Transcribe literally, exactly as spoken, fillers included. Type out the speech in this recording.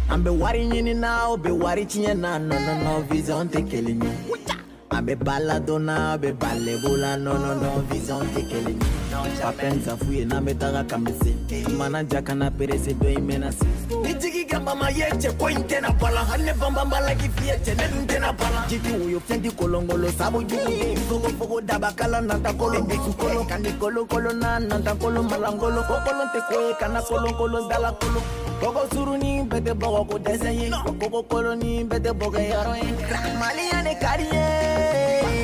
Ambe wari nyini na obe wari chinye na no no no vision te kelinye. Ambe baladona be balebola no no no vision te kelinye. Papenza fuye na metaga kamese. Mana jaka na perese do imenase. Nijigi gamba ma yeche ko intena bala hanne bamba bala kifiete ne intena bala. Jiti uyo fendi kolongolo sabu jugu. Fogo fogo dabakala nanta kolo bisu kolo kandi kolo kolo na nanta kolo malangolo kokolo te koe kana kolo kolo dala kolo. Koko suruni bete bogo ko desenye. Koko koloni bete bogo yaro en. Maliane kariye.